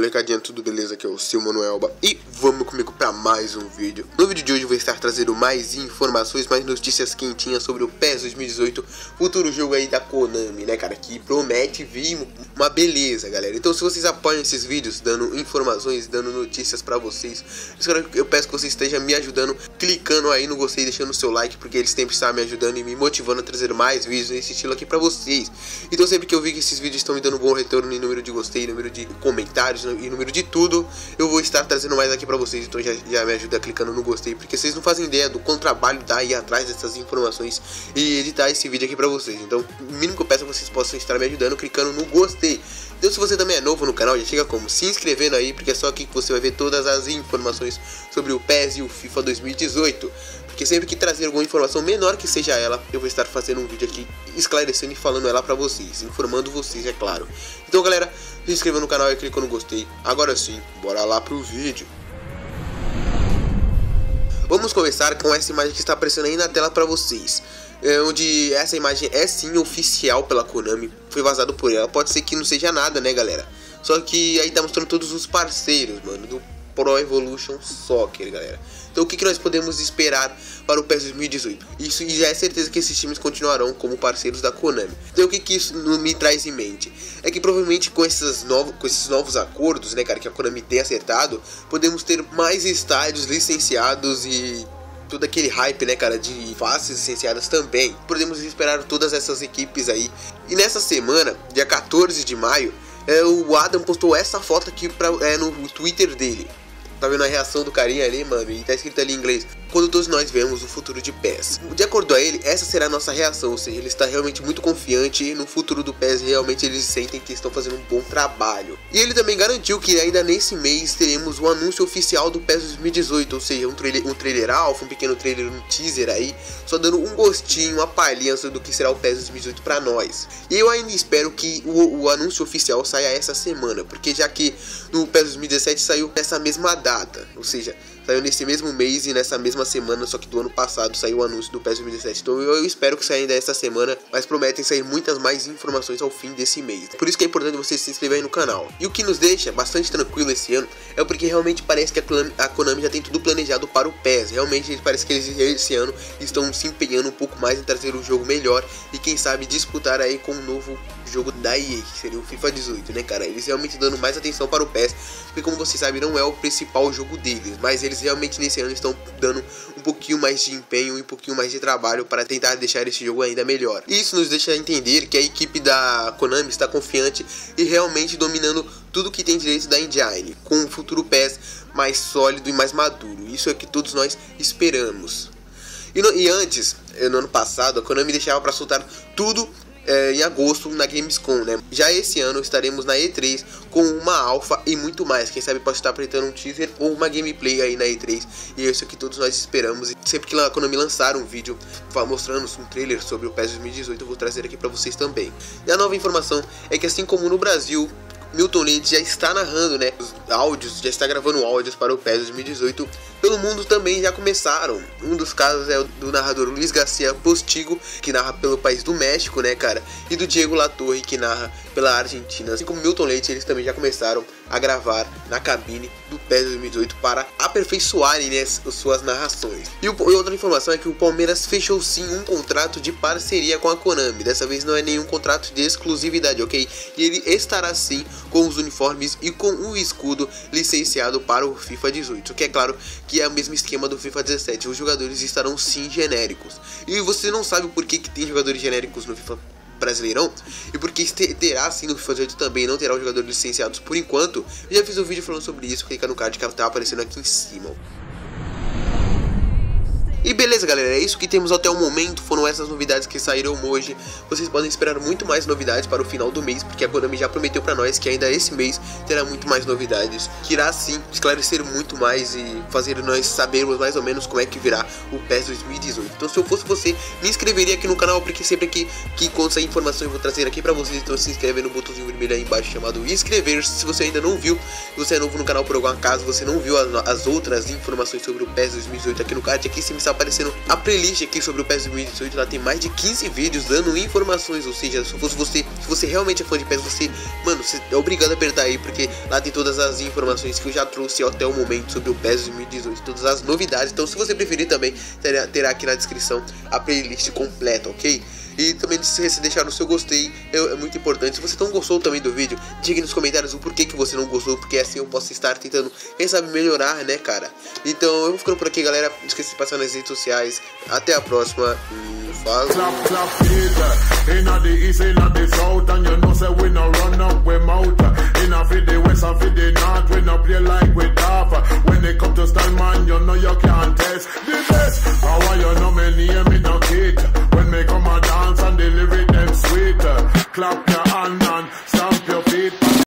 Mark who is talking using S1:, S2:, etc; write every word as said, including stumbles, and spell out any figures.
S1: molecadinha, tudo beleza? Aqui é o seu Manuelba e vamos comigo para mais um vídeo. No vídeo de hoje eu vou estar trazendo mais informações, mais notícias quentinhas sobre o PES dois mil e dezoito, futuro jogo aí da Konami, né, cara, que promete vir uma beleza, galera. Então se vocês apoiam esses vídeos, dando informações, dando notícias para vocês, eu peço que vocês estejam me ajudando, clicando aí no gostei, deixando o seu like, porque eles sempre estão me ajudando e me motivando a trazer mais vídeos nesse estilo aqui para vocês. Então sempre que eu vi que esses vídeos estão me dando um bom retorno em número de gostei, número de comentários e número de tudo, eu vou estar trazendo mais aqui pra vocês. Então já, já me ajuda clicando no gostei, porque vocês não fazem ideia do quanto trabalho dá ir atrás dessas informações e editar esse vídeo aqui pra vocês. Então o mínimo que eu peço é que vocês possam estar me ajudando clicando no gostei. Então se você também é novo no canal, já chega como se inscrevendo aí, porque é só aqui que você vai ver todas as informações sobre o PES e o FIFA dois mil e dezoito. Porque sempre que trazer alguma informação menor que seja ela, eu vou estar fazendo um vídeo aqui esclarecendo e falando ela pra vocês, informando vocês, é claro. Então galera, se inscreva no canal e clica no gostei. Agora sim, bora lá pro vídeo. Vamos começar com essa imagem que está aparecendo aí na tela pra vocês, é, onde essa imagem é sim oficial pela Konami, foi vazado por ela. Pode ser que não seja nada, né galera, só que aí tá mostrando todos os parceiros, mano, do Pro Evolution Soccer, galera. Então o que, que nós podemos esperar para o PES dois mil e dezoito? Isso, e já é certeza que esses times continuarão como parceiros da Konami. Então o que, que isso me traz em mente? É que provavelmente com esses, novos, com esses novos acordos, né, cara, que a Konami tem acertado, podemos ter mais estádios licenciados e todo aquele hype, né, cara, de faces licenciadas também. Podemos esperar todas essas equipes aí. E nessa semana, dia quatorze de maio, é, o Adam postou essa foto aqui pra, é, no Twitter dele. Tá vendo a reação do carinha ali, mano? E tá escrito ali em inglês: quando todos nós vemos o futuro de PES. De acordo a ele, essa será a nossa reação. Ou seja, ele está realmente muito confiante no futuro do PES. Realmente eles sentem que estão fazendo um bom trabalho. E ele também garantiu que ainda nesse mês teremos o anúncio oficial do PES dois mil e dezoito. Ou seja, um trailer, um trailer alfa, um pequeno trailer, um teaser aí, só dando um gostinho, uma palhinha do que será o PES dois mil e dezoito pra nós. E eu ainda espero que o, o anúncio oficial saia essa semana, porque já que no PES dois mil e dezessete saiu nessa mesma data, ou seja, saiu nesse mesmo mês e nessa mesma semana, só que do ano passado saiu o anúncio do PES dois mil e dezessete. Então eu espero que saia ainda essa semana, mas prometem sair muitas mais informações ao fim desse mês. Por isso que é importante você se inscrever aí no canal. E o que nos deixa bastante tranquilo esse ano é porque realmente parece que a Konami, a Konami já tem tudo planejado para o PES. Realmente parece que eles esse ano estão se empenhando um pouco mais em trazer um jogo melhor e quem sabe disputar aí com um novo jogo da E A, que seria o FIFA dezoito, né, cara? Eles realmente dando mais atenção para o PES, porque como vocês sabem, não é o principal jogo deles, mas eles realmente nesse ano estão dando um pouquinho mais de empenho e um pouquinho mais de trabalho para tentar deixar esse jogo ainda melhor. E isso nos deixa entender que a equipe da Konami está confiante e realmente dominando tudo que tem direito da engine, com um futuro PES mais sólido e mais maduro. Isso é o que todos nós esperamos. E, no, e antes, no ano passado, a Konami deixava para soltar tudo É, em agosto na Gamescom, né? Já esse ano estaremos na E três com uma alfa e muito mais. Quem sabe pode estar apresentando um teaser ou uma gameplay aí na E três. E é isso que todos nós esperamos. E sempre que a Konami lançar um vídeo mostrando um trailer sobre o PES dois mil e dezoito, eu vou trazer aqui para vocês também. E a nova informação é que, assim como no Brasil, Milton Leite já está narrando, né, os áudios, já está gravando áudios para o PES dois mil e dezoito. Pelo mundo também já começaram. Um dos casos é o do narrador Luiz Garcia Postigo, que narra pelo país do México, né, cara, e do Diego Latorre, que narra pela Argentina. Assim como Milton Leite, eles também já começaram a gravar na cabine do PES dois mil e dezoito para aperfeiçoarem, né, as suas narrações. E, o, e outra informação é que o Palmeiras fechou sim um contrato de parceria com a Konami. Dessa vez não é nenhum contrato de exclusividade, ok? E ele estará sim com os uniformes e com o escudo licenciado para o FIFA dezoito, que é claro que é o mesmo esquema do FIFA dezessete. Os jogadores estarão sim genéricos. E você não sabe por que, que tem jogadores genéricos no FIFA Brasileirão e porque terá sim no FIFA dezoito também, não terá os jogadores licenciados por enquanto. Eu já fiz um vídeo falando sobre isso, clica no card que tá aparecendo aqui em cima. E beleza, galera, é isso que temos até o momento. Foram essas novidades que saíram hoje. Vocês podem esperar muito mais novidades para o final do mês, porque a Konami já prometeu para nós que ainda esse mês terá muito mais novidades, que irá sim esclarecer muito mais e fazer nós sabermos mais ou menos como é que virá o PES dois mil e dezoito. Então se eu fosse você, me inscreveria aqui no canal, porque sempre que, que conta essa informação eu vou trazer aqui para vocês. Então se inscreve no botãozinho vermelho aí embaixo chamado inscrever-se. Se você ainda não viu, se você é novo no canal por algum acaso, você não viu as, as outras informações sobre o PES dois mil e dezoito aqui no card, aqui em cima está aparecendo a playlist aqui sobre o PES dois mil e dezoito. Lá tem mais de quinze vídeos dando informações, ou seja, se fosse você, se você realmente é fã de PES, você, mano, você é obrigado a apertar aí, porque lá tem todas as informações que eu já trouxe até o momento sobre o PES dois mil e dezoito, todas as novidades. Então, se você preferir também, terá, terá aqui na descrição a playlist completa, ok? E também se deixar o seu gostei, é, é muito importante. Se você não gostou também do vídeo, diga nos comentários o porquê que você não gostou, porque assim eu posso estar tentando, quem sabe, melhorar, né, cara? Então eu vou ficando por aqui, galera. Não esqueça de passar nas redes sociais. Até a próxima e falou!
S2: Play like